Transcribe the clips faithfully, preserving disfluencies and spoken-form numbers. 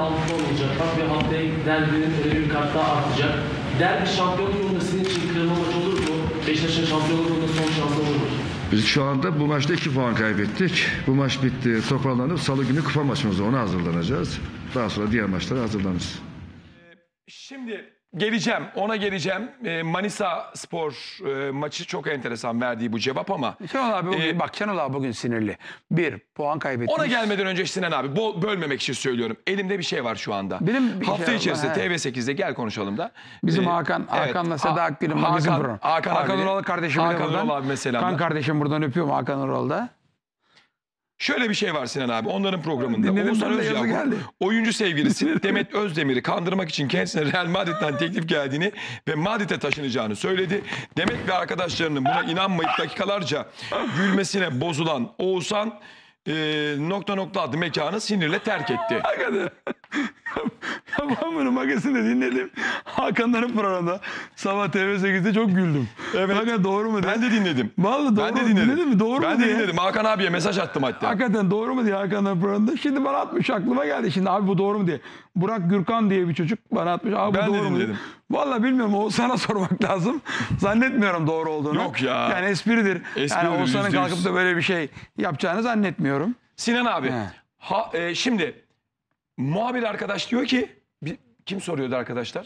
altıda oynayacaklar ve haftaya derbinin önemi bir kat daha artacak. Derbi şampiyonluk yolunda sizin için kırılma maç olur mu? Beşiktaş'ın şampiyonluk yolunda son şansı olur mu? Biz şu anda bu maçta iki puan kaybettik. Bu maç bitti, toparlanıp salı günü kupa maçımız var. Ona hazırlanacağız. Daha sonra diğer maçlara hazırlanırız. Şimdi geleceğim, ona geleceğim. Ee, Manisa Spor e, maçı çok enteresan verdiği bu cevap ama... Şenol abi bugün, Ee, bak Şenol abi bugün sinirli. Bir, puan kaybetmiş. Ona gelmeden önce Sinan abi, bol, bölmemek için söylüyorum. Elimde bir şey var şu anda. Benim bir Hafta şey içerisinde var, T V sekizde gel konuşalım da. Bizim Ee, Hakan, evet, Hakan'la Seda Akgül'ün Hakan- magazin programı. Hakan, Hakan abi, Ural kardeşim. Hakan Ural abi mesela. Kan kardeşim buradan öpüyorum Hakan Ural'da. Şöyle bir şey var Sinan abi, onların programında. Dinledim, Oğuzhan ben de yazı Özyakup, geldi. oyuncu sevgilisi Demet Özdemir'i kandırmak için kendisine Real Madrid'den teklif geldiğini ve Madrid'e taşınacağını söyledi. Demet ve arkadaşlarının buna inanmayıp dakikalarca gülmesine bozulan Oğuzhan e, nokta nokta adlı mekanı sinirle terk etti. Hakikaten. Ben bunu magazinde dinledim. Hakanların programında sabah T V sekizde çok güldüm. Evet. Hakikaten doğru mu diye. Ben de dinledim. Vallahi doğru Ben de mu? dinledim. Dinledin mi? Doğru ben mu de diye. dinledim. Hakan abiye mesaj attım hatta. Hakikaten doğru mu diye Hakan'ın programında. Şimdi bana atmış, aklıma geldi şimdi abi bu doğru mu diye. Burak Gürkan diye bir çocuk bana atmış. Abi bu Ben de doğru mu diye. dinledim. Vallahi bilmiyorum, o sana sormak lazım. Zannetmiyorum doğru olduğunu. Yok ya. Yani espridir. Espridir, yani Oğuzhan'ın yüzde yüz. kalkıp da böyle bir şey yapacağını zannetmiyorum. Sinan abi, He. ha, e, şimdi muhabir arkadaş diyor ki, bir, kim soruyordu arkadaşlar?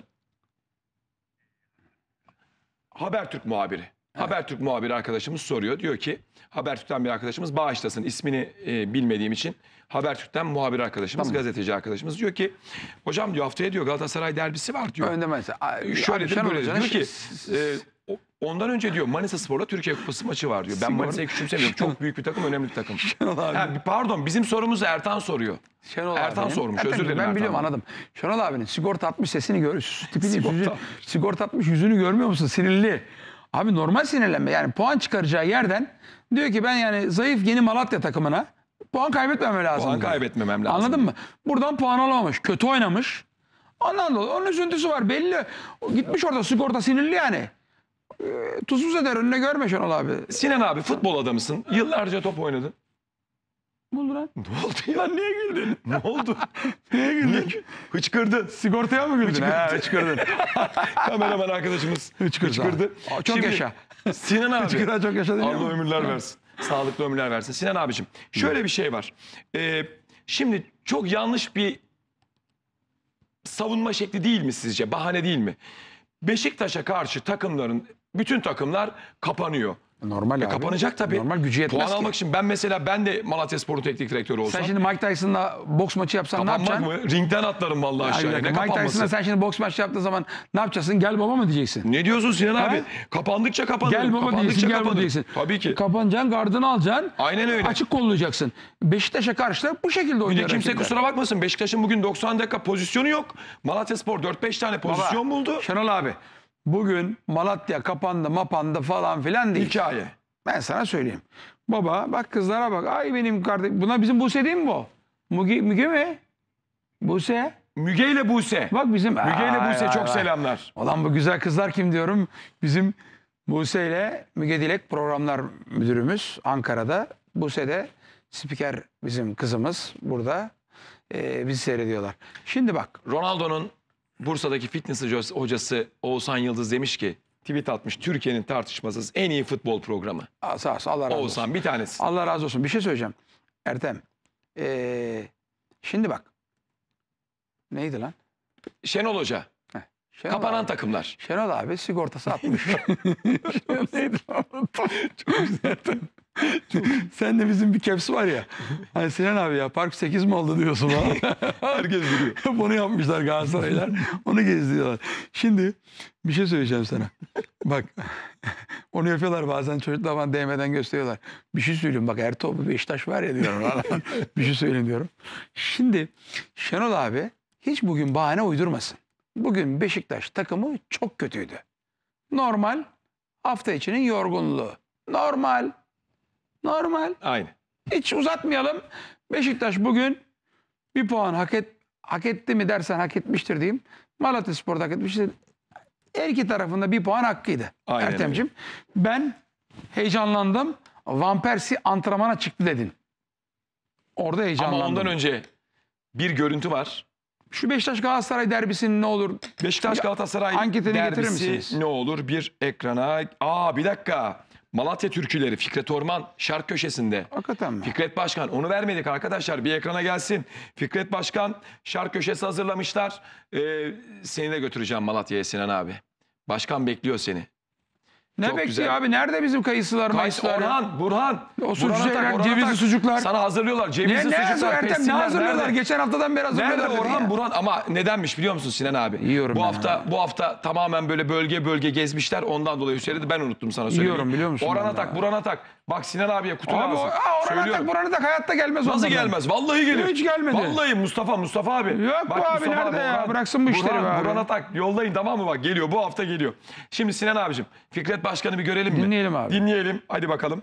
Habertürk muhabiri. Habertürk muhabiri arkadaşımız soruyor. Diyor ki, Habertürk'ten bir arkadaşımız bağışlasın. İsmini e, bilmediğim için. Habertürk'ten muhabir arkadaşımız, Tamam. gazeteci arkadaşımız diyor ki, hocam diyor haftaya diyor Galatasaray derbisi var diyor. Önde mesela. Şöyle Şenol böyle Hoca'nın diyor ki, şey- e, o- ondan önce diyor Manisa Spor'la Türkiye Kupası maçı var diyor. Ben Sigor- Manisa'yı küçümsemiyorum. Çok büyük bir takım, önemli bir takım. Şenol abi. Ha, pardon, bizim sorumuzu Ertan soruyor. Şenol Ertan abinin- sormuş, Ertan, özür dilerim Ben Ertan biliyorum, abi. anladım. Şenol abinin sigorta atmış sesini görüyorsun. Tipini, Sigorta yüzü, atmış. sigorta atmış yüzünü görmüyor musun? Sinirli. Abi normal sinirlenme. Yani puan çıkaracağı yerden diyor ki ben yani zayıf yeni Malatya takımına puan kaybetmemem lazım. Puan diyor. kaybetmemem lazım. Anladın mı? Buradan puan alamamış. Kötü oynamış. Ondan dolayı onun üzüntüsü var belli. O gitmiş orada sigorta sinirli yani. Ee, tuzsuz eder, önüne görme Şenol abi. Sinan abi futbol adamısın. Yıllarca top oynadın. Ne oldu lan? Ne oldu ya? Lan niye güldün? Ne oldu? Niye güldün? Hıçkırdın. Sigortaya mı güldün? Ha, hıçkırdın. Kameraman arkadaşımız Hıçkırdı. hıçkırdı. Aa, çok yaşa. Sinan abi. Hıçkıran çok yaşa deniyor Allah mu? ömürler versin. Sağlıklı ömürler versin. Sinan abicim şöyle bir şey var. Ee, şimdi çok yanlış bir savunma şekli değil mi sizce? Bahane değil mi? Beşiktaş'a karşı takımların, bütün takımlar kapanıyor. Normal E, abi. kapanacak tabii. Normal, gücü yetmez Puan ki. almak için ben mesela ben de Malatyaspor'un teknik direktörü olsam. Sen şimdi Mike Tyson'la boks maçı yapsan ne kapanmak yapacaksın? mı? Ringden atlarım vallahi Ay, bir aşağıya. dakika, Ne Mike kapanması? Tyson'la sen şimdi boks maçı yaptığın zaman ne yapacaksın? Gel baba mı diyeceksin? Ne diyorsun Sinan Ha? abi? Kapandıkça kapanırım. Gel baba Kapandıkça diyeceksin, gel baba kapanırım. diyeceksin. Tabii ki. Kapanacaksın, gardını alacaksın. Aynen öyle. Açık kollayacaksın. Beşiktaş'a karşı da bu şekilde Bir de oynuyor kimse rakipler. kusura bakmasın. Beşiktaş'ın bugün doksan dakika pozisyonu yok. Malatyaspor dört beş tane pozisyon Baba, buldu. Şenol abi, bugün Malatya kapandı, mapandı falan filan değil. Hikaye. Ben sana söyleyeyim. Baba bak kızlara bak. Ay benim kardeşim. Buna bizim Buse değil mi bu? Müge, Müge mi? Buse. Müge ile Buse. Bak bizim. Müge ile Ay, Buse ay, çok ay. selamlar. Ulan bu güzel kızlar kim diyorum. Bizim Buse ile Müge Dilek programlar müdürümüz Ankara'da. Buse de spiker bizim kızımız burada. Ee, bizi seyrediyorlar. Şimdi bak. Ronaldo'nun Bursa'daki fitness hocası- hocası Oğuzhan Yıldız demiş ki, tweet atmış, Türkiye'nin tartışmasız en iyi futbol programı. Aa, sağ olsun, Allah razı olsun. Oğuzhan bir tanesi. Allah razı olsun. Bir şey söyleyeceğim. Ertem. Ee, şimdi bak. Neydi lan? Şenol Hoca. Heh, Şenol Kapanan abi, takımlar. Şenol abi sigortası atmış. Şenol neydi lan? Çok güzel. Sen de bizim bir caps var ya. Hani Sinan abi ya park sekiz mi oldu diyorsun bana. Herkes biliyor. Bunu yapmışlar Galatasaraylılar. Onu gezdiriyorlar. Şimdi bir şey söyleyeceğim sana. Bak onu yapıyorlar bazen, çocuklar bana değmeden gösteriyorlar. Bir şey söyleyeyim bak, Ertuğrul Beşiktaş var ya diyorum. Bir şey söyleyeyim diyorum. Şimdi Şenol abi hiç bugün bahane uydurmasın. Bugün Beşiktaş takımı çok kötüydü. Normal, hafta içinin yorgunluğu. Normal. Normal. Aynı. Hiç uzatmayalım. Beşiktaş bugün bir puan hak, et, hak etti mi dersen hak etmiştir diyeyim. Malatyaspor'da hak etmiştir. Her iki tarafında bir puan hakkıydı. Aynen Ertem'ciğim. Ben heyecanlandım. Van Persie antrenmana çıktı dedin. Orada heyecanlandım. Ama ondan önce bir görüntü var. Şu Beşiktaş Galatasaray derbisinin ne olur? Beşiktaş Bir Galatasaray anketini getirir derbisi misiniz? ne olur? Bir ekrana. Aa bir dakika. Malatya türküleri Fikret Orman şark köşesinde. Hakikaten mi? Fikret Başkan onu vermedik arkadaşlar. Bir ekrana gelsin. Fikret Başkan şark köşesi hazırlamışlar. Ee, seni de götüreceğim Malatya'ya Sinan abi. Başkan bekliyor seni. Ne Çok bekliyor güzel. abi? Nerede bizim kayısılar, Kays, mayısılar? ya? Orhan, Burhan. O Burhan sucuklar, Atak, Orhan cevizli Atak. sucuklar. Sana hazırlıyorlar. Ne, Cevizli ne, sucuklar. Ertem, ne pestinler, hazırlıyorlar? nerede? Geçen haftadan beri hazırlıyorlar. Nerede dedi Orhan ya. Burhan ama nedenmiş biliyor musun Sinan abi? Yiyorum bu ben hafta abi. bu hafta tamamen böyle bölge bölge gezmişler. Ondan dolayı söyledi. Ben unuttum sana söylemeyi. Yiyorum, biliyor musun Orhan ben Atak, de? Burhan Atak. Bak Sinan abiye kutu Abi lazım. o, aa, Orhan Söylüyorum. Atak, Burhan Atak hayatta gelmez Nasıl ondan. gelmez? Vallahi geliyor. Hiç gelmedi. Vallahi Mustafa Mustafa abi. Yok bu abi, nerede ya? Bıraksın bu işleri Burhan, be abi. Burhan Atak yollayın tamam mı bak geliyor bu hafta geliyor. Şimdi Sinan abicim Fikret Başkan'ı bir görelim mi? Dinleyelim abi. Dinleyelim. Hadi bakalım.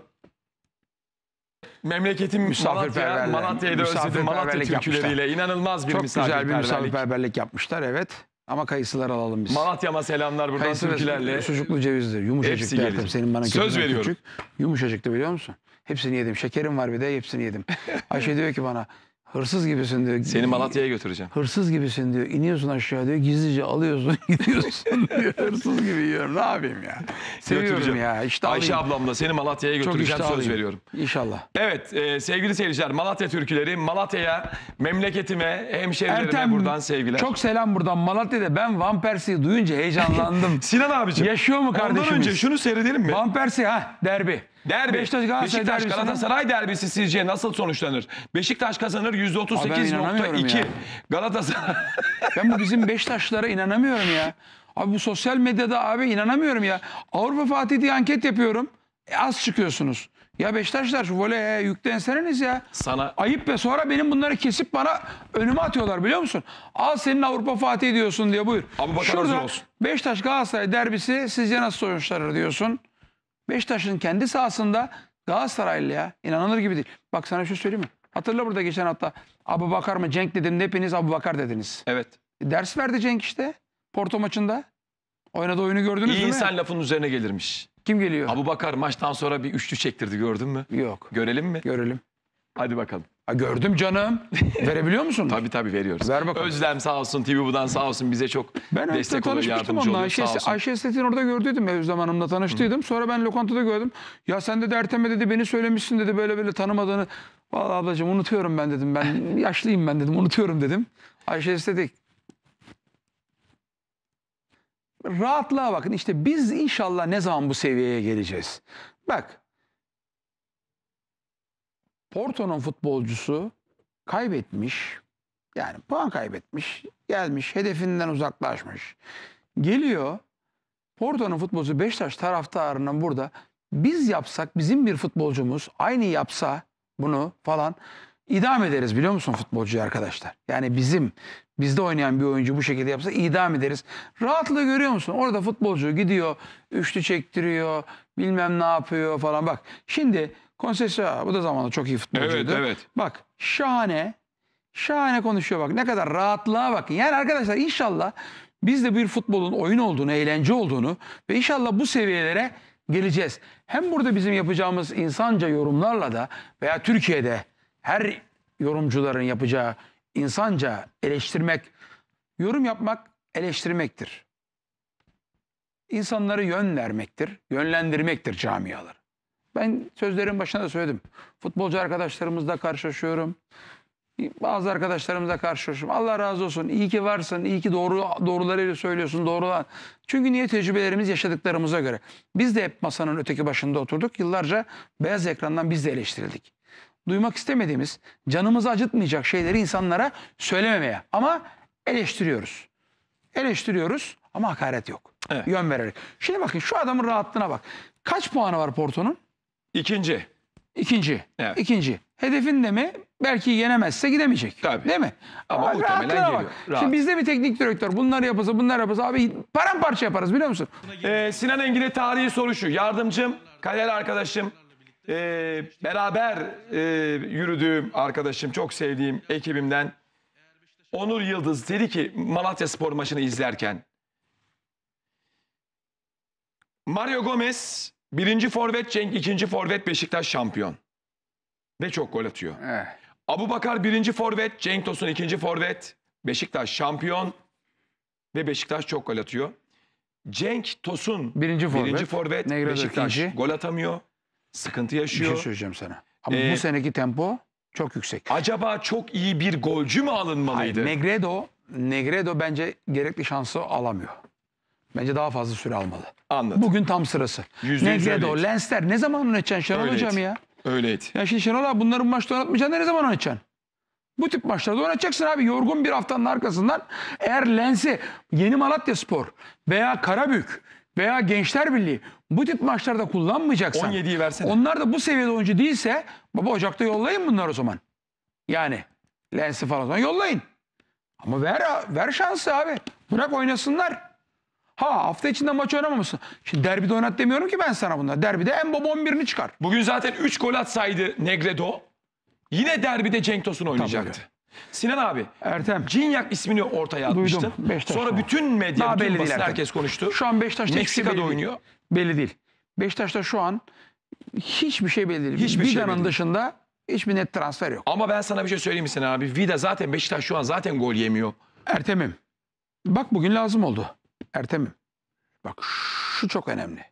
Memleketim Malatya, Misafirperverler. Malatya'yı da özledim. Misafirperverlik Malatya türküleriyle inanılmaz bir Çok güzel bir misafirperverlik. misafirperverlik yapmışlar, evet. Ama kayısılar alalım biz. Malatya'ma selamlar buradan Kayısı türkülerle. ve sucuklu cevizdir. Yumuşacık Hepsi derdim. gelecek. Senin bana Söz küçüğün veriyorum. küçük. Yumuşacıktı biliyor musun? Hepsini yedim. Şekerim var bir de hepsini yedim. Ayşe diyor ki bana hırsız gibisin diyor. Seni Malatya'ya götüreceğim. Hırsız gibisin diyor. İniyorsun aşağı diyor. Gizlice alıyorsun gidiyorsun diyor. Hırsız gibi yiyorum. Ne yapayım ya? Seviyorum Götüreceğim. ya. İşte Ayşe alayım. ablamla seni Malatya'ya Çok götüreceğim söz iştahlıyım. veriyorum. İnşallah. Evet e, sevgili seyirciler Malatya türküleri Malatya'ya, memleketime, hemşerilerime buradan sevgiler. çok selam buradan Malatya'da. Ben Van Persie'yi duyunca heyecanlandım. Sinan abicim. Yaşıyor mu Ondan kardeşimiz? önce şunu seyredelim mi? Van Persie ha derbi. Derbi. Beşiktaş Galatasaray Beşiktaş derbisine- Galatasaray derbisi sizce nasıl sonuçlanır? Beşiktaş kazanır yüzde otuz sekiz nokta inanamıyorum iki. ya. Galatasaray Ben bu bizim Beşiktaşlılara inanamıyorum ya. Abi bu sosyal medyada abi inanamıyorum ya. Avrupa Fatih diye anket yapıyorum. E, az çıkıyorsunuz. Ya Beşiktaşlar şu voleye yüklenseniz ya. Sana Ayıp be, sonra benim bunları kesip bana önüme atıyorlar biliyor musun? Al senin Avrupa Fatih diyorsun diye, buyur. Abubakar hazır Şurada olsun. Beşiktaş Galatasaray derbisi sizce nasıl sonuçlanır diyorsun. Beşiktaş'ın kendi sahasında Galatasaraylı ya. İnanılır gibi değil. Bak sana şu söyleyeyim mi? Hatırla burada geçen hafta Abubakar mı Cenk dedim de hepiniz Abubakar dediniz. evet. E, ders verdi Cenk işte Porto maçında. Oynadığı oyunu gördünüz İyi değil mi? insan lafının üzerine gelirmiş. Kim geliyor? Abubakar maçtan sonra bir üçlü çektirdi gördün mü? Yok. Görelim mi? Görelim. Hadi bakalım. Ha, gördüm canım. Verebiliyor musun? Tabii tabii veriyoruz. Ver bakalım. Özlem sağ olsun T V Bu'dan sağ olsun bize çok Ben Ayşe'yle destek oluyor, tanışmıştım yardımcı onunla. oluyor Ayşe, sağ olsun. Ayşe Estet'in orada gördüydüm. Özlem Hanım'la tanıştıydım. Sonra ben lokantada gördüm. Ya sen de Ertem'e dedi beni söylemişsin dedi böyle böyle tanımadığını. Vallahi ablacığım unutuyorum ben dedim. Ben yaşlıyım ben dedim. Unutuyorum dedim. Ayşe Estet'ik. Rahatlığa bakın. İşte biz inşallah ne zaman bu seviyeye geleceğiz? Bak. Porto'nun futbolcusu kaybetmiş. Yani puan kaybetmiş. Gelmiş. Hedefinden uzaklaşmış. Geliyor. Porto'nun futbolcusu Beşiktaş taraftarının burada biz yapsak, bizim bir futbolcumuz aynı yapsa bunu falan idam ederiz biliyor musun futbolcuyu arkadaşlar? Yani bizim bizde oynayan bir oyuncu bu şekilde yapsa idam ederiz. Rahatlığı görüyor musun? Orada futbolcu gidiyor, üçlü çektiriyor, bilmem ne yapıyor falan. Bak şimdi Conceição bu da zamanında çok iyi futbolcuydu. Evet, evet. Bak şahane, şahane konuşuyor bak. Ne kadar rahatlığa bakın. Yani arkadaşlar inşallah biz de bir futbolun oyun olduğunu, eğlence olduğunu ve inşallah bu seviyelere geleceğiz. Hem burada bizim yapacağımız insanca yorumlarla da veya Türkiye'de her yorumcuların yapacağı insanca eleştirmek, yorum yapmak eleştirmektir. İnsanları yön vermektir, yönlendirmektir camiaları. Ben sözlerin başında da söyledim. Futbolcu arkadaşlarımızla karşılaşıyorum. Bazı arkadaşlarımızla karşılaşıyorum. Allah razı olsun. İyi ki varsın. İyi ki doğru doğrularıyla söylüyorsun. Doğrular. Çünkü niye tecrübelerimiz yaşadıklarımıza göre. Biz de hep masanın öteki başında oturduk. Yıllarca beyaz ekrandan biz de eleştirildik. Duymak istemediğimiz, canımızı acıtmayacak şeyleri insanlara söylememeye. Ama eleştiriyoruz. Eleştiriyoruz ama hakaret yok. Evet. Yön vererek. Şimdi bakın şu adamın rahatlığına bak. Kaç puanı var Porto'nun? İkinci. İkinci. Evet. İkinci. Hedefinde mi? Belki yenemezse gidemeyecek. Tabii. Değil mi? Ama Bak, muhtemelen rahatlığına geliyor. bak. Rahat. Şimdi bizde bir teknik direktör bunları yapasa bunlar yapasa abi paramparça yaparız biliyor musun? Ee, Sinan Engin'e tarihi soru şu. Yardımcım, kariyer arkadaşım, e, beraber e, yürüdüğüm arkadaşım, çok sevdiğim ekibimden Onur Yıldız dedi ki Malatya Spor maçını izlerken Mario Gomez birinci forvet, Cenk ikinci forvet, Beşiktaş şampiyon. Ve çok gol atıyor. Eh. Abubakar birinci forvet, Cenk Tosun ikinci forvet, Beşiktaş şampiyon ve Beşiktaş çok gol atıyor. Cenk Tosun Birinci forvet. birinci forvet. Negredo Beşiktaş ikinci. gol atamıyor. Sıkıntı Bir yaşıyor. şey söyleyeceğim sana. Ama Ee, bu seneki tempo çok yüksek. Acaba çok iyi bir golcü mü alınmalıydı? Hayır, Negredo, Negredo bence gerekli şansı alamıyor. Bence daha fazla süre almalı. Anladım. Bugün tam sırası. Yüzde yüz Negredo, öyleydi. Lensler ne zaman oynatacaksın Şenol Öyleydi. Hocam ya? Öyleydi. Ya şimdi Şenol abi bunları bu maçta oynatmayacaksın da ne zaman oynatacaksın? Bu tip maçlarda oynatacaksın abi. Yorgun bir haftanın arkasından eğer Lens'i Yeni Malatyaspor veya Karabük veya Gençler Birliği bu tip maçlarda kullanmayacaksan on yediyi versene. onlar da bu seviyede oyuncu değilse baba Ocak'ta yollayın bunları o zaman. Yani Lens'i falan o zaman yollayın. Ama ver ver şansı abi. Bırak oynasınlar. Ha hafta içinde maç oynamamışsın. Şimdi derbide oynat demiyorum ki ben sana bunlar. Derbide en baba on birini çıkar. Bugün zaten üç gol atsaydı Negredo yine derbide Cenk Tosun oynayacaktı. Sinan abi, Ertem. Cinyak ismini ortaya atmıştın. Duydum, Beşiktaş Sonra tamam. bütün medya, Daha belli bütün değil basın Ertem. herkes konuştu. Şu an Beşiktaş'ta hiçbir şey Meksika'da belli oynuyor. değil. Belli değil. Beşiktaş'ta şu an hiçbir şey belli değil. Hiçbir şey Vida'nın belli değil. dışında hiçbir net transfer yok. Ama ben sana bir şey söyleyeyim mi Sinan abi? Vida zaten Beşiktaş şu an zaten gol yemiyor. Ertem'im. Bak bugün lazım oldu. Ertem'im. Bak şu çok önemli.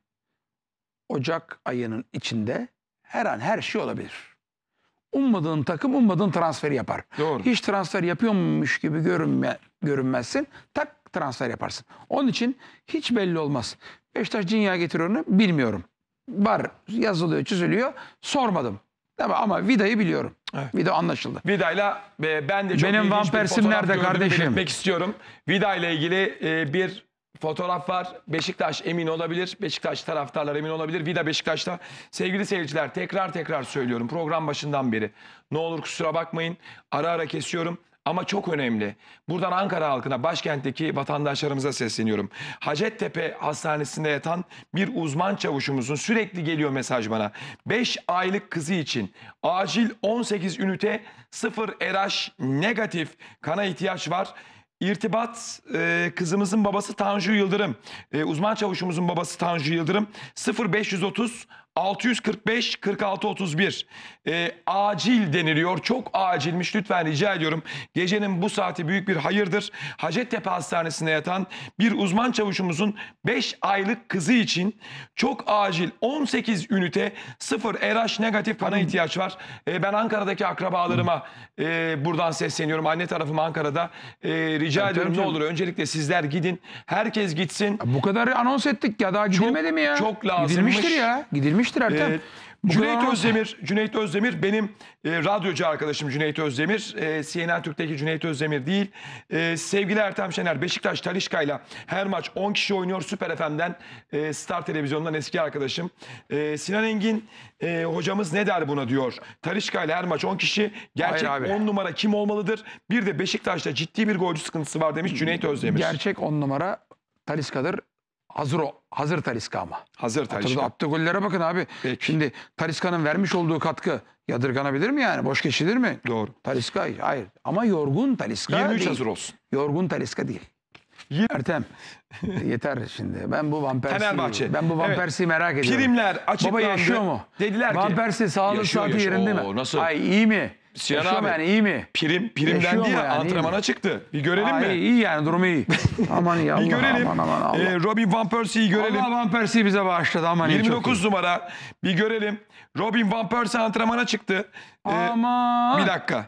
Ocak ayının içinde her an her şey olabilir. Ummadığın takım ummadığın transferi yapar. Doğru. Hiç transfer yapıyormuş gibi görünme, görünmezsin. Tak transfer yaparsın. Onun için hiç belli olmaz. Beşiktaş Cinya getiriyor onu bilmiyorum. Var yazılıyor çiziliyor sormadım. Tamam, ama Vida'yı biliyorum. Evet. Vida anlaşıldı. Vida'yla e, ben de çok Benim ilginç Van bir Persie'm fotoğraf nerede gördüğümü kardeşim? belirtmek istiyorum. Vida ile ilgili e, bir fotoğraf var. Beşiktaş emin olabilir. Beşiktaş taraftarlar emin olabilir. Vida Beşiktaş'ta. Sevgili seyirciler, tekrar tekrar söylüyorum program başından beri. Ne olur kusura bakmayın. Ara ara kesiyorum. Ama çok önemli. Buradan Ankara halkına, başkentteki vatandaşlarımıza sesleniyorum. Hacettepe Hastanesi'nde yatan bir uzman çavuşumuzun sürekli geliyor mesaj bana. beş aylık kızı için acil on sekiz ünite sıfır R H negatif kana ihtiyaç var. İrtibat e, kızımızın babası Tanju Yıldırım. E, uzman çavuşumuzun babası Tanju Yıldırım. sıfır beş yüz otuz altı yüz kırk beş kırk altı otuz bir. E, acil deniliyor. Çok acilmiş. Lütfen rica ediyorum. Gecenin bu saati büyük bir hayırdır. Hacettepe Hastanesi'nde yatan bir uzman çavuşumuzun beş aylık kızı için çok acil on sekiz ünite sıfır R H negatif kana ihtiyaç var. E, ben Ankara'daki akrabalarıma e, buradan sesleniyorum. Anne tarafım Ankara'da. E, rica Tabii, ediyorum tabii. ne olur öncelikle sizler gidin. Herkes gitsin. Bu kadar anons ettik ya daha gidilmedi mi ya? çok lazımmış. Gidilmiştir ya. Gidilmiştir Ertem. Ee, Bu kadar Cüneyt anons- Özdemir, Cüneyt Özdemir benim e, radyocu arkadaşım Cüneyt Özdemir. E, C N N Türk'teki Cüneyt Özdemir değil. E, sevgili Ertem Şener, Beşiktaş Talişka'yla her maç on kişi oynuyor. Süper F M'den, e, Star Televizyon'dan eski arkadaşım. E, Sinan Engin e, hocamız ne der buna diyor. Talişka'yla her maç on kişi. Gerçek Hayır abi. on numara kim olmalıdır? Bir de Beşiktaş'ta ciddi bir golcü sıkıntısı var demiş Cüneyt Özdemir. Gerçek on numara Taliska'dır. Hazır o. Hazır Taliska ama. Hazır Attığı, Talişka. attığı gollere bakın abi. Peki. Şimdi Taliska'nın vermiş olduğu katkı yadırganabilir mi yani? Boş geçilir mi? Doğru. Taliska hayır. Ama yorgun Taliska yirmi üç değil. hazır olsun. Yorgun Taliska değil. Yirmi- Ertem yeter şimdi. Ben bu Van Persie'yi Fenerbahçe. ben bu Van Evet. Persie'yi merak ediyorum. Primler açıklandı. Baba yaşıyor mu? Dediler Van ki Persie sağlık yaşıyor, saati yaşıyor. yerinde Oo, mi? nasıl? Ay iyi mi? Sinan yaşıyor abi, mu yani iyi mi? Prim, primden Yaşıyor değil mu yani, iyi antrenmana mi? çıktı. Bir görelim Ay, mi? iyi yani durumu iyi. Aman iyi Allah Bir görelim. aman aman Allah. Ee, Robin Van Persie'yi görelim. Allah Van Persie'yi bize bağışladı aman iyi, yirmi çok dokuz iyi. numara. Bir görelim. Robin Van Persie antrenmana çıktı. Ee, Aman. bir dakika.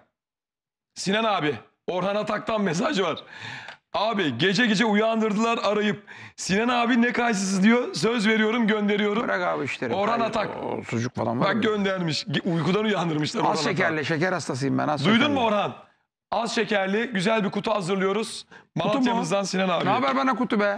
Sinan abi, Orhan Atak'tan mesaj var. Abi gece gece uyandırdılar arayıp. Sinan abi ne kayıtsız diyor. Söz veriyorum gönderiyorum. Bırak abi işleri. Orhan Ay, Atak. o sucuk falan var. Bak mı? göndermiş. Uykudan uyandırmışlar Orhan Az Atak. şekerli şeker hastasıyım ben. Az Duydun şekerli. mu Orhan? Az şekerli güzel bir kutu hazırlıyoruz. Malatya'mızdan Sinan abi. Ne haber bana kutu be?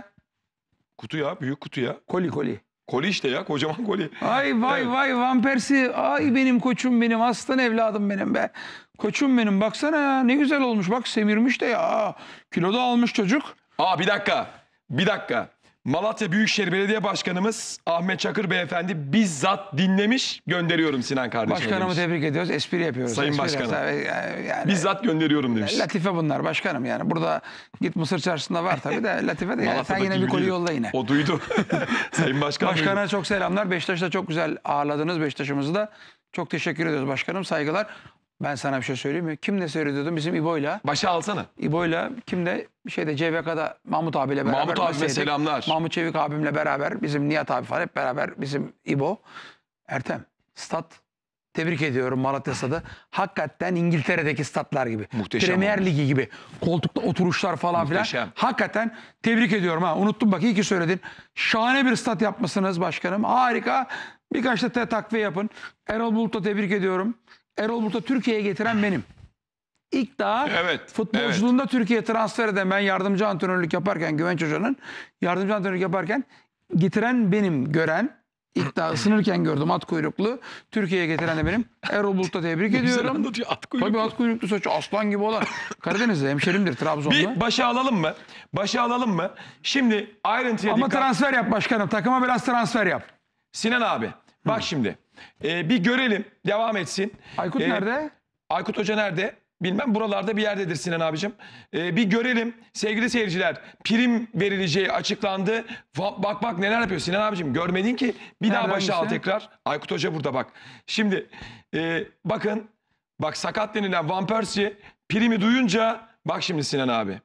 Kutu ya, büyük kutu ya. Koli koli. Koli işte ya, kocaman koli. Ay vay Evet. vay Van Persie. Ay benim koçum benim aslan evladım benim be. Koçum benim baksana ya ne güzel olmuş. Bak semirmiş de ya. Kilo da almış çocuk. Aa bir dakika, bir dakika. Malatya Büyükşehir Belediye Başkanımız Ahmet Çakır Beyefendi bizzat dinlemiş, gönderiyorum Sinan kardeşime Başkanımı demiş. tebrik ediyoruz. Espri yapıyoruz. Sayın espri Başkanım. yapıyoruz. Yani, yani, Bizzat gönderiyorum demiş. Latife bunlar başkanım yani. Burada git Mısır çarşısında var tabii de Latife de yani. Sen Malatya'daki yine bir koli biliyor. yolla yine. O duydu. Sayın Başkan duydu. Başkana çok selamlar. Beşiktaş'ta çok güzel ağırladınız Beşiktaş'ımızı da. Çok teşekkür ediyoruz başkanım. Saygılar. Ben sana bir şey söyleyeyim mi? Kimle seyrediyordum? Bizim İbo'yla. Başa alsana. İbo'yla kimde? Şeyde C V K'da Mahmut abiyle beraber. Mahmut abime masaydık. selamlar. Mahmut Çevik abimle beraber. Bizim Nihat abi falan hep beraber. Bizim İbo. Ertem. Stat. Tebrik ediyorum Malatya Stadı. Hakikaten İngiltere'deki statlar gibi. Muhteşem Premier olmuş. Ligi gibi. Koltukta oturuşlar falan filan. Muhteşem. Hakikaten tebrik ediyorum ha. Unuttum bak iyi ki söyledin. Şahane bir stat yapmışsınız başkanım. Harika. Birkaç da te- takviye yapın. Erol Bulut'u tebrik ediyorum. Erol Bulut'u Türkiye'ye getiren benim. İlk daha Evet, futbolculuğunda Türkiye'ye transfer eden ben yardımcı antrenörlük yaparken Güvenç Hoca'nın yardımcı antrenörlük yaparken getiren benim gören ilk daha ısınırken gördüm at kuyruklu Türkiye'ye getiren de benim. Erol Bulut'u tebrik Güzel ediyorum. anlatıyor, at kuyruklu. Tabii at kuyruklu saçı aslan gibi olan. Karadeniz'de hemşerimdir Trabzon'da. Bir başa alalım mı? Başa alalım mı? Şimdi ayrıntıya Ama dikkat. transfer yap başkanım. Takıma biraz transfer yap. Sinan abi bak şimdi. Ee, bir görelim. Devam etsin. Aykut Ee, nerede? Aykut Hoca nerede? Bilmem buralarda bir yerdedir Sinan abicim. Ee, bir görelim sevgili seyirciler. Prim verileceği açıklandı. Va- Bak bak neler yapıyor Sinan abicim. Görmedin ki. Bir daha Nereden başa al gitsin? tekrar. Aykut Hoca burada bak. Şimdi e, bakın. Bak sakat denilen Van Persie primi duyunca bak şimdi Sinan abi.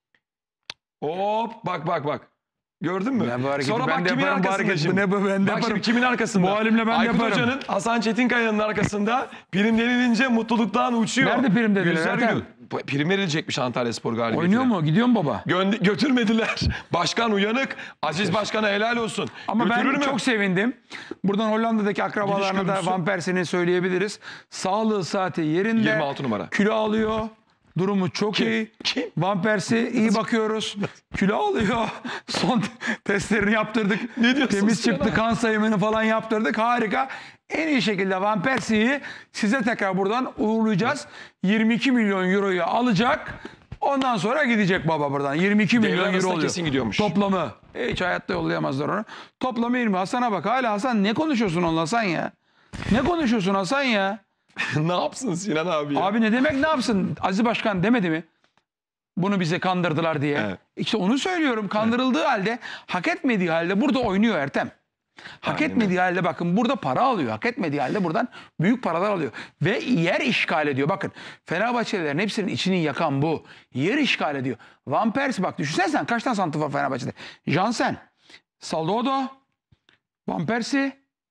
Hop bak bak bak. Gördün mü? Ya bu hareketi Sonra ben bak de kimin yaparım, bu arkasında hareketi şimdi? ne bu, ben de Bak yaparım. şimdi kimin arkasında? Bu halimle ben de Aykut yaparım. Hoca'nın Hasan Çetinkaya'nın arkasında prim denilince mutluluktan uçuyor. Nerede prim dediler Gülser Ertem? Gül- Prim verilecekmiş Antalyaspor galibiyetine. Oynuyor mu? Gidiyor mu baba? Gö- götürmediler. Başkan uyanık. Aziz Başkan'a helal olsun. Ama Götürür ben mü? çok sevindim. Buradan Hollanda'daki akrabalarına Gidiş da görüntüsü. Van Persie'nin söyleyebiliriz. Sağlığı saati yerinde. yirmi altı numara. Kilo alıyor. Durumu çok Kim? iyi. Kim? Van Persie iyi bakıyoruz. Kilo alıyor. Son testlerini yaptırdık. Ne diyorsun Temiz sen çıktı. abi? Kan sayımını falan yaptırdık. Harika. En iyi şekilde Van Persie'yi size tekrar buradan uğurlayacağız. yirmi iki milyon euroyu alacak. Ondan sonra gidecek baba buradan. yirmi iki Devre milyon euro arasında oluyor. kesin gidiyormuş. Toplamı. Hiç hayatta yollayamazlar onu. Toplamı yirmi. Hasan'a bak. Hala Hasan ne konuşuyorsun onunla Hasan ya? Ne konuşuyorsun Hasan ya? Ne yapsın Sinan abi ya? Abi ne demek ne yapsın? Aziz Başkan demedi mi? Bunu bize kandırdılar diye. Evet. İşte onu söylüyorum. Kandırıldığı halde, hak etmediği halde burada oynuyor Ertem. Hak Aynen etmediği halde bakın burada para alıyor. Hak etmediği halde buradan büyük paralar alıyor. Ve yer işgal ediyor. Bakın Fenerbahçelilerin hepsinin içini yakan bu. Yer işgal ediyor. Van Persie bak düşünsene sen kaç tane santrfor Fenerbahçe'de? Jansen, Saldodo, Van Persie,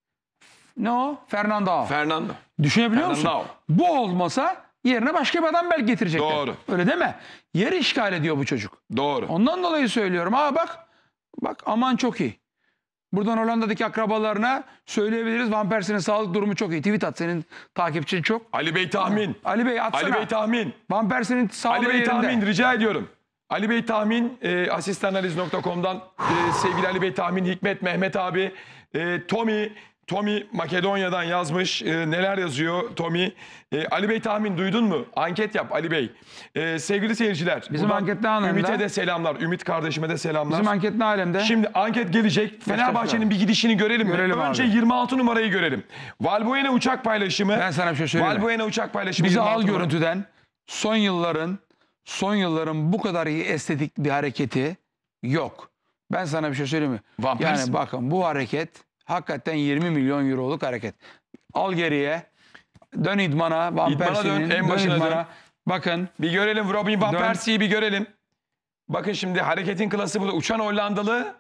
ne o? Fernando. Fernando. Düşünebiliyor musun? Fernando. Bu olmasa yerine başka bir adam belki getirecekler. Doğru. Öyle değil mi? Yer işgal ediyor bu çocuk. Doğru. Ondan dolayı söylüyorum. Aa bak. Bak aman çok iyi. Buradan Hollanda'daki akrabalarına söyleyebiliriz. Van Persie'nin sağlık durumu çok iyi. Tweet at senin takipçin çok. Ali Bey tahmin. Ali Bey atsana. Ali Bey tahmin. Van Persie'nin sağlığı Ali Bey yerinde. tahmin rica ediyorum. Ali Bey tahmin e, asistananaliz nokta com'dan e, sevgili Ali Bey tahmin Hikmet Mehmet abi e, Tommy Tommy Makedonya'dan yazmış. E, neler yazıyor Tommy? E, Ali Bey tahmin duydun mu? Anket yap Ali Bey. E, sevgili seyirciler. Bizim buradan anket ne alemde? Ümit'e de selamlar. Ümit kardeşime de selamlar. Bizim anket ne alemde? Şimdi anket gelecek. Fenerbahçe'nin bir gidişini görelim, Görelim mi? Önce abi. yirmi altı numarayı görelim. Valbuena uçak paylaşımı. Ben sana bir şey söyleyeyim mi? Valbuena uçak paylaşımı. Bizi yirmi altı al numara. görüntüden son yılların son yılların bu kadar iyi estetik bir hareketi yok. Ben sana bir şey söyleyeyim mi? Van Persie. Yani bakın bu hareket hakikaten yirmi milyon euroluk hareket. Al geriye. Dön idmana. Van İdmana dön, Persie'nin. en başına idmana. dön. Bakın. Bir görelim Robin Van Dön. Persie'yi bir görelim. Bakın şimdi hareketin klası burada. Uçan Hollandalı.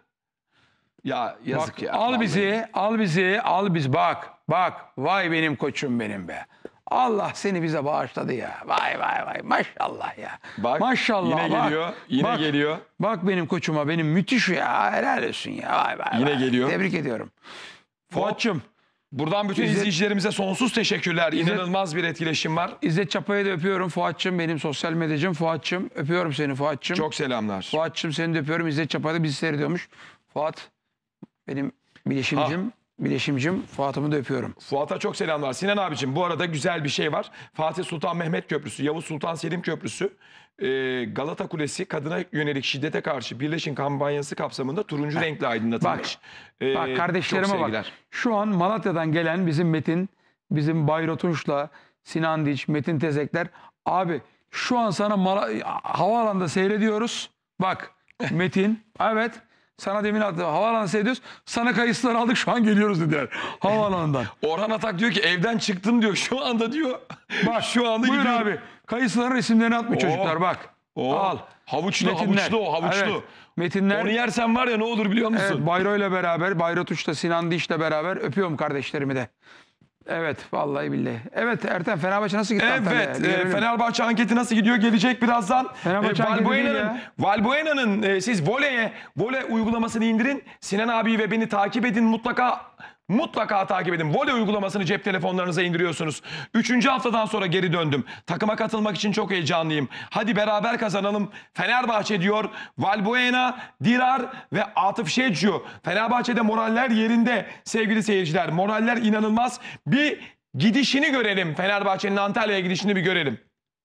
Ya yazık Bak, ya. al vallahi. bizi. Al bizi. Al biz. Bak. Bak. Vay benim koçum benim be. Allah seni bize bağışladı ya. Vay vay vay. Maşallah ya. Bak, Maşallah. yine bak. geliyor. Yine Bak. geliyor. Bak benim koçuma benim müthiş ya. Helal olsun ya. Vay vay Yine vay. geliyor. Tebrik ediyorum. Fuat'cığım. Buradan bütün İzzet- izleyicilerimize sonsuz teşekkürler. İnanılmaz bir etkileşim var. İzzet Çapa'yı da öpüyorum Fuat'cığım. Benim sosyal medyacım Fuat'cığım. Öpüyorum seni Fuat'cığım. Çok selamlar. Fuat'cığım seni de öpüyorum. İzzet Çapa da bizi seyrediyormuş. Fuat benim bileşimcim. Bileşimcim Fuat'ımı da öpüyorum. Fuat'a çok selamlar. Sinan abicim bu arada güzel bir şey var. Fatih Sultan Mehmet Köprüsü, Yavuz Sultan Selim Köprüsü, e, Galata Kulesi kadına yönelik şiddete karşı birleşim kampanyası kapsamında turuncu renkle aydınlatılmış. E, Bak çok kardeşlerime sevgiler. bak. Şu an Malatya'dan gelen bizim Metin, bizim Bayro Tunç'la, Sinan Diç, Metin Tezekler. Abi şu an sana Mala- havaalanında seyrediyoruz. Bak Metin, evet. Sana demin attım. Havaalanı seyrediyoruz. Sana kayısılar aldık şu an geliyoruz dediler. Havaalanından. Orhan Atak diyor ki evden çıktım diyor. Şu anda diyor. Bak şu anda buyur gidiyorum. abi. Kayısıların resimlerini atmış çocuklar bak. Oo. Al. Havuçlu, Metinler. havuçlu o, havuçlu. Evet. Metinler. Onu yersen var ya ne olur biliyor musun? Evet, Bayro ile beraber, Bayro Tuş'ta, Sinan Diş'le beraber öpüyorum kardeşlerimi de. Evet, vallahi billahi. Evet Ertem, Fenerbahçe nasıl gitti Antalya'ya? Evet, Bir e, görelim. Fenerbahçe anketi nasıl gidiyor gelecek birazdan. Fenerbahçe E, anketi değil Valbuena'nın ya. Valbuena'nın e, siz voleye, voley uygulamasını indirin. Sinan abi ve beni takip edin mutlaka. Mutlaka takip edin. Voley uygulamasını cep telefonlarınıza indiriyorsunuz. Üçüncü haftadan sonra geri döndüm. Takıma katılmak için çok heyecanlıyım. Hadi beraber kazanalım. Fenerbahçe diyor. Valbuena, Dirar ve Atıf Şecu. Fenerbahçe'de moraller yerinde sevgili seyirciler. Moraller inanılmaz. Bir gidişini görelim. Fenerbahçe'nin Antalya'ya gidişini bir görelim.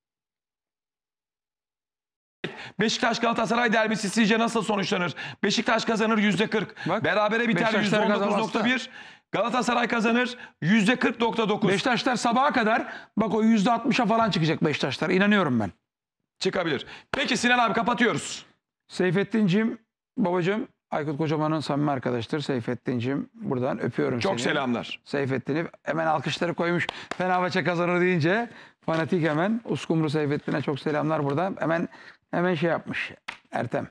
Beşiktaş Galatasaray derbisi sizce nasıl sonuçlanır? Beşiktaş kazanır yüzde kırk. Bak, Berabere biter yüzde Beşiktaşlar on dokuz nokta bir. Galatasaray kazanır yüzde kırk nokta dokuz. Beşiktaşlar sabaha kadar bak o yüzde altmışa falan çıkacak Beşiktaşlar. İnanıyorum ben. Çıkabilir. Peki Sinan abi kapatıyoruz. Seyfettin'cim, babacığım, Aykut Kocaman'ın samimi arkadaştır. Seyfettin'cim buradan öpüyorum Çok seni. selamlar. Seyfettin'i hemen alkışları koymuş. Fenerbahçe kazanır deyince fanatik hemen. Uskumru Seyfettin'e çok selamlar buradan. Hemen hemen şey yapmış Ertem.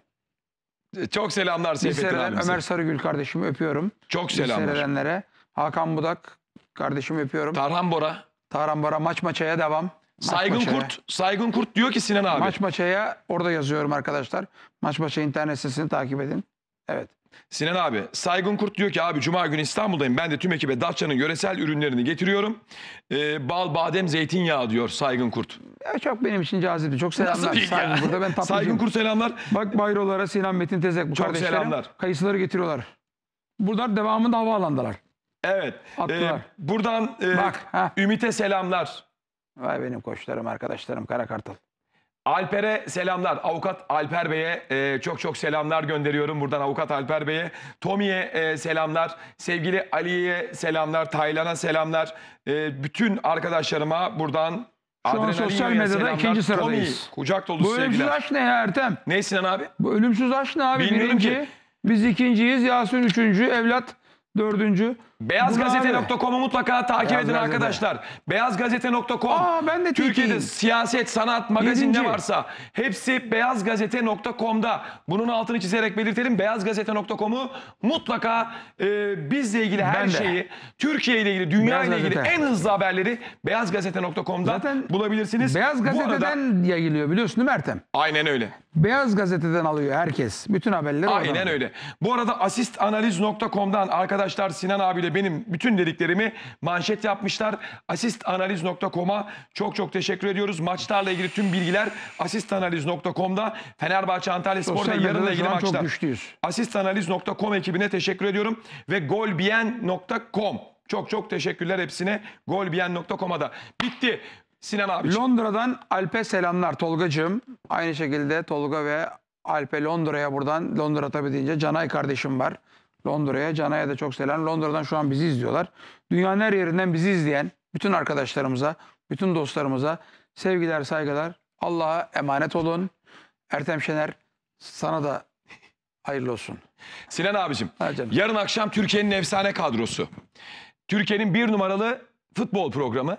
Çok selamlar Biz Seyfettin seyreden abimize. Ömer Sarıgül kardeşimi öpüyorum. Çok Biz selamlar. seyredenlere. Hakan Budak kardeşimi öpüyorum. Tarhan Bora. Tarhan Bora maç maçaya devam. Maç Saygın maçaya. Kurt. Saygın Kurt diyor ki Sinan abi. Maç maçaya orada yazıyorum arkadaşlar. Maç maçaya internet sitesini takip edin. Evet. Sinan abi, Saygın Kurt diyor ki abi Cuma günü İstanbul'dayım. Ben de tüm ekibe Datça'nın yöresel ürünlerini getiriyorum. Ee, bal, badem, zeytinyağı diyor Saygın Kurt. Ya çok benim için cazipti. Çok selamlar. Nasıl değil ya? Saygın burada ben tatlıcıyım. Saygın Kurt selamlar. Bak bayrolara Sinan Metin Tezek bu Çok kardeşlerim. selamlar. Kayısıları getiriyorlar. Buradan devamında havaalandalar. Evet. Attılar. Ee, buradan e, Bak, ha. Ümit'e selamlar. Vay benim koçlarım, arkadaşlarım, Kara Kartal. Alper'e selamlar. Avukat Alper Bey'e e, çok çok selamlar gönderiyorum buradan Avukat Alper Bey'e. Tomi'ye e, selamlar. Sevgili Ali'ye selamlar. Taylan'a selamlar. E, bütün arkadaşlarıma buradan Şu an sosyal medyada ikinci sıradayız. Tomi, kucak dolusu Bu ölümsüz sevgiler. aşk ne ya Ertem? Ne Sinan abi? Bu ölümsüz aşk ne abi? Bilmiyorum Birinci. ki. Biz ikinciyiz. Yasin üçüncü. Evlat dördüncü. beyaz Bu ne gazete abi? nokta com'u mutlaka takip Beyaz edin Gazete. arkadaşlar. beyaz gazete nokta com. Aa, ben de Türkiye'de tekiyim. siyaset, sanat, magazin Yedinci. ne varsa hepsi beyaz gazete nokta com'da. Bunun altını çizerek belirtelim. beyaz gazete nokta com'u mutlaka e, bizle ilgili her Ben de. şeyi, Türkiye ile ilgili, dünya Beyaz ile ilgili Gazete. en hızlı haberleri beyaz gazete nokta com'da Zaten bulabilirsiniz. Beyaz Bu arada- Gazete'den yayılıyor biliyorsun değil mi Ertem? Aynen öyle. Beyaz Gazete'den alıyor herkes. Bütün haberleri oradan Aynen alıyor. öyle. Bu arada asistanaliz nokta com'dan arkadaşlar Sinan abiyle benim bütün dediklerimi manşet yapmışlar. asistanaliz nokta com'a çok çok teşekkür ediyoruz. Maçlarla ilgili tüm bilgiler asistanaliz nokta com'da. Fenerbahçe Antalya Spor ve Sosyal yarınla medyada ilgili şu an maçlar. çok güçlüyüz. asistanaliz nokta com ekibine teşekkür ediyorum. Ve golbiyen nokta com. Çok çok teşekkürler hepsine. golbiyen nokta com'a da. Bitti. Sinan abi. Londra'dan Alp'e selamlar Tolgacığım. Aynı şekilde Tolga ve Alp'e Londra'ya buradan, Londra tabii deyince Canay kardeşim var. Londra'ya, Canay'a da çok selam. Londra'dan şu an bizi izliyorlar. Dünyanın her yerinden bizi izleyen bütün arkadaşlarımıza, bütün dostlarımıza sevgiler, saygılar. Allah'a emanet olun. Ertem Şener sana da hayırlı olsun. Sinan abicim. Ha canım. Yarın akşam Türkiye'nin efsane kadrosu. Türkiye'nin bir numaralı futbol programı.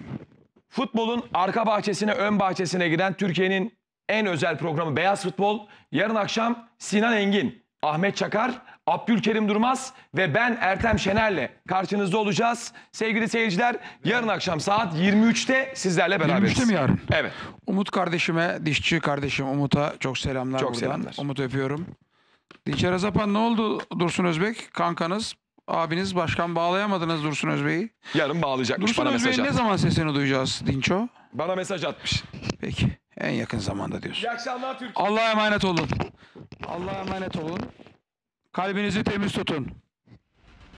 Futbolun arka bahçesine, ön bahçesine giren Türkiye'nin en özel programı Beyaz Futbol. Yarın akşam Sinan Engin, Ahmet Çakar, Abdülkerim Durmaz ve ben Ertem Şener'le karşınızda olacağız. Sevgili seyirciler, yarın akşam saat yirmi üçte sizlerle beraberiz. yirmi üçte mi yarın? Evet. Umut kardeşime, dişçi kardeşim Umut'a çok selamlar Çok buradan. selamlar. Umut'u öpüyorum. Dinçer Azapan ne oldu Dursun Özbek? Kankanız, abiniz, başkan bağlayamadınız Dursun Özbek'i. Yarın bağlayacakmış Dursun bana mesaj Özbek'in ne atmış. zaman sesini duyacağız Dinço? Bana mesaj atmış. Peki. En yakın zamanda diyorsun. İyi akşamlar Türkiye. Allah'a emanet olun. Allah'a emanet olun. Kalbinizi temiz tutun.